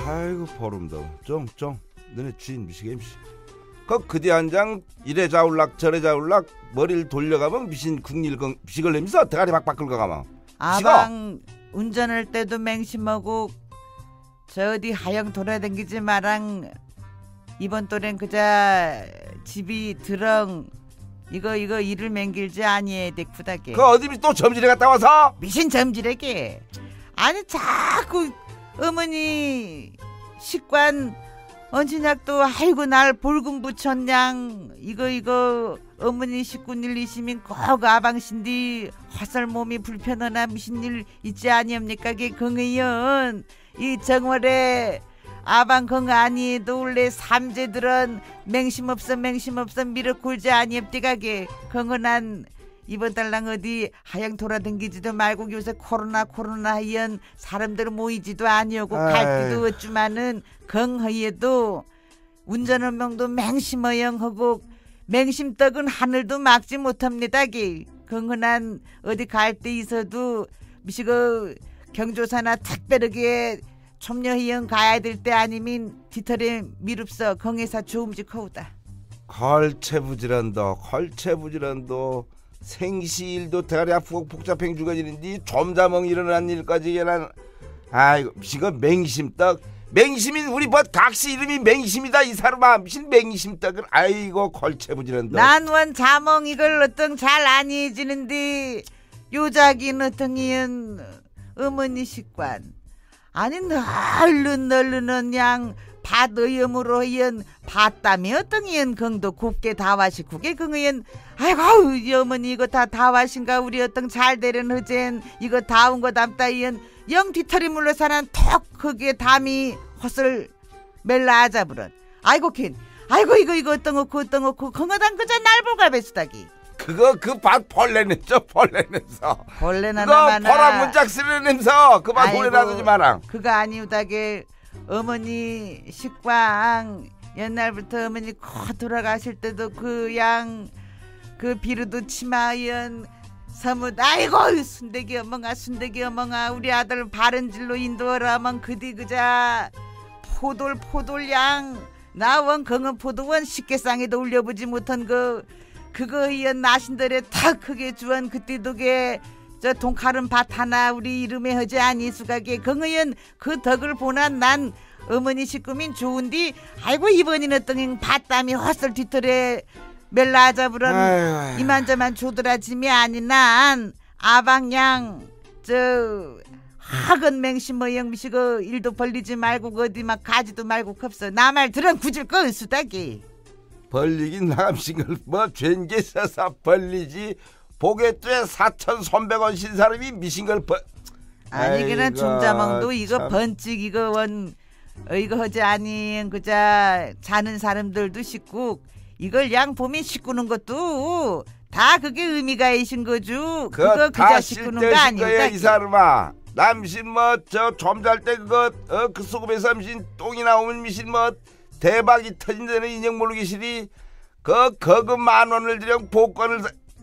아이고 보름도 좀 너네 주인 미시게 임시 그뒤 한 장 이래 자울락 저래 자울락 머리를 돌려가면 미신 국일건 미식을 내면서 대가리 막 바꿀 거가면 아방 운전할 때도 맹심하고 저 어디 하영 돌아다니지 마랑 이번 또래는 그자 집이 드렁 이거 일을 맹길지 아니에 덱푸다게 그 어디 또 점질에 갔다 와서 미신 점질에게 아니 자꾸 어머니 식관 언제냐또 아이고 날 볼금 붙였냥 이거 어머니 식군일 이시민 꼭 아방신디 화살 몸이 불편하나 미신 일 있지 아니옵니까 게 긍의연 이 정월에 아방 건 아니에도 원래 삼재들은 맹심 없어 미륵골지 아니옵디가게 건건한 이번 달랑 어디 하양 돌아댕기지도 말고 요새 코로나 하연 사람들 모이지도 아니오고 갈 때도 어쩌마는 건허에도 운전운명도 맹심어영 하고 맹심떡은 하늘도 막지 못합니다게 건건한 어디 갈 때 있어도 미시고 경조사나 특별하게 촌녀희영 가야 될 때 아니면 뒤털에 미룹서 경회사 조음직 허우다 걸체부지런도 생시일도 대가리 아프고 복잡행 죽어지는데 점자멍 일어난 일까지 얘는 아이고 미시거 맹심떡 맹심인 우리 벗 각시 이름이 맹심이다 이 사람아 미신 맹심떡을 아이고 걸체부지런도 난원 자멍 이걸 어떤 잘 아니해지는데 요자긴 어떤 이은 어머니 식관 아니 널르는 양 밭의염으로 이은 밭땀이 어떤 이은 긍도 곱게 다와시구게 긍의은 아이고 이 어머니 이거 다 다와신가 우리 어떤 잘 되는 허젠 이거 다운 거 담다 이은 영 뒤털이 물러사는 턱 크게 담이 헛을 멜라 아자부런 아이고 캔 아이고 이거 어떤 거고 건어당 그저 날볼가 베스다기 그거 그 밭 벌레 냄새 벌레나 그거 나마나 보라 문짝 쓰는 냄새 그만 소리 나두지 마라 그거 아니우다게 어머니 식광 옛날부터 어머니 코 돌아가실 때도 그 양 그 비루도 치마연 서뭇 아이고 순대기 어멍아 우리 아들 바른질로 인도하라 하면 그디 그자 포돌 양 나원 건은 포도원 식계상에도 올려보지 못한 그거 이연 나신들에 탁 크게 주원 그때도게 저 동카른 밭 하나 우리 이름에 허지 아니 수가게 건의연 그 덕을 보나 난 어머니 식구민 좋은디 아이고 이번엔 어떤 밭담이 헛설 뒤틀에 멜라자부런 이만저만 조드라짐이 아니난 아방양 저 학은 맹심어영 미시고 일도 벌리지 말고 어디 막 가지도 말고 컵서 나 말 들은 굳을 거 수다기 벌리긴 나감신걸 뭐 죄인게 써서 벌리지 보게뚜에 4,300원 신 사람이 미신걸 아니 그냥 중자멍도 이거 번찍 이거 원 이거 허지 아닌 그자 자는 사람들도 식구 이걸 양 봄에 씻구는 것도 다 그게 의미가 있신 거죠. 그거 그자 씻구는 거 아니야 이 사람아 남신 뭐 저 좀 잘 때 그거 그 소금에서 남신 똥이 나오면 미신 뭐 대박이 터진 데는 인형 모르기 싫이 그거 10,000원을 들여 복권을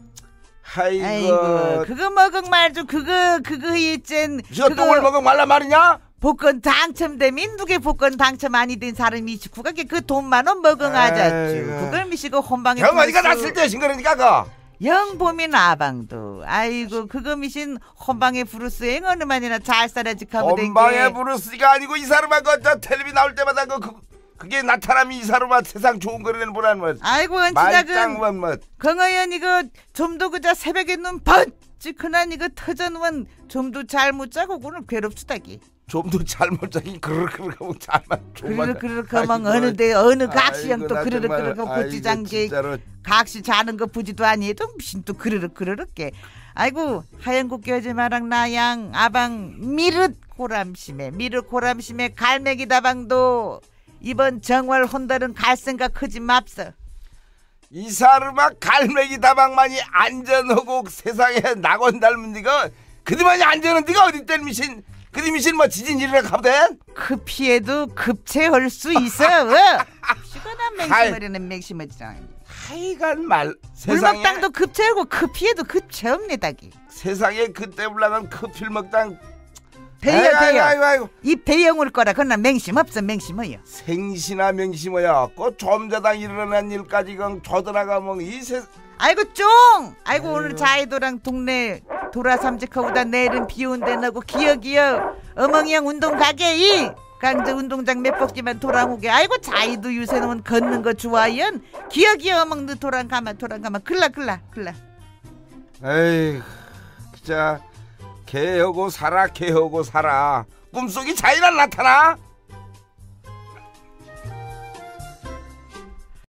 아이고 그거 먹은 말죠 그거 있젠 저 똥을 먹은 말란 말이냐 복권 당첨되면 누게 복권 당첨 아니 된 사람이 있지 그게 그 돈 10,000원 먹응하자쭈 그걸 미시고 혼방에 경원이가 났을 때 신거니까 그 영봄인 아방도 아이고 그거 미신 혼방에 브루스 어느 만이나 잘 살아지카고 된 게 혼방에 브루스가 아니고 이 사람아 그 텔레비 나올 때마다 그게 나타남이 이 사람아 세상 좋은 거리는 보라는 뭐 아이고 언치작은 말짱만 뭐 건어연 이거 좀도 그자 새벽에 눈 번찍하난 이거 터져놓은 좀도 잘 못 자고 그는 괴롭수다기 좀도 잘못 자기 그르르하고 잘만 그르르하면 어느 각시형 또 그르르하고 고추장게 각시 자는 거 부지도 아니해도 무슨 또 그르르게 아이고 하얀 국기 하지 마랑 나양 아방 미륵 고람심에 갈매기 다방도 이번 정월 혼달은 갈 생각 크지 맙서 이 사람아 갈매기 다방만이 안전하고 세상에 낙원 닮은 니가 그들만이 안전한 니가 어디 때는 미신 그리 미신 뭐 지진 일이라 가보대 그 피해도 급체할 수 있어 시원한 맹심머리는 맹심머리잖아 하여간 말 세상에 물먹당도 급체하고 그 피해도 급체없네다기 세상에 그때 올라간 그 필먹당 대여. 입 대영을 거라. 그러나 맹심 없어. 맹심어요. 생시나 명심어야. 그 점자당 일어난 일까지 그 쳐들어가면 이세. 아이고 쫑. 아이고 오늘 자이도랑 동네 돌아삼직하고다 내일은 비온대 너고 기억이여. 어멍이형 운동 가게 이. 강제 운동장 몇 바퀴만 돌아오게. 아이고 자이도 요새는 걷는 거 좋아연. 기억이여 어멍 너 돌아가마 글라. 에이 진짜 개하고 살아 꿈속이 자이라 나타나.